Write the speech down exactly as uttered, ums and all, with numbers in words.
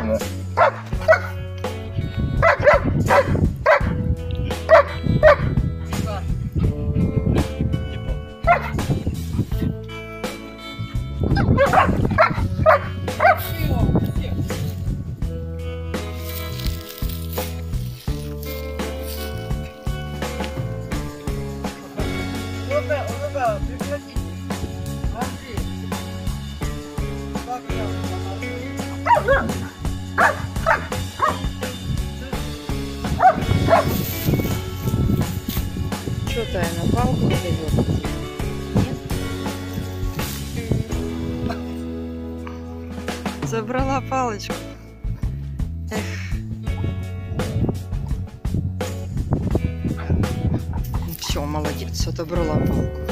Что-то я на палку дает. Нет? Забрала палочку. Эх. Все, молодец, отобрала палку.